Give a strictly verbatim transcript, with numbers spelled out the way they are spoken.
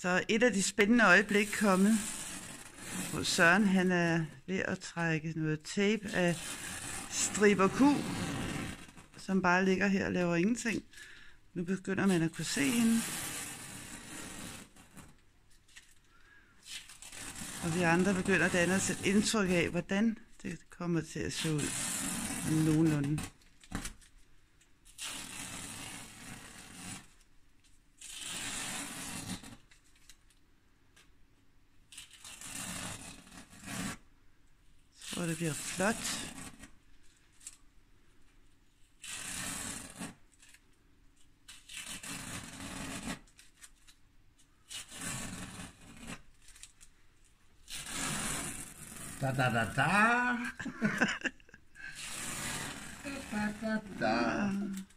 Så et af de spændende øjeblik kommet, hvor Søren han er ved at trække noget tape af striber Q, som bare ligger her og laver ingenting. Nu begynder man at kunne se hende. Og vi andre begynder at danne os et indtryk af, hvordan det kommer til at se ud. Nogenlunde. Jeg tror, det bliver flot. Da da da da. Da da da da.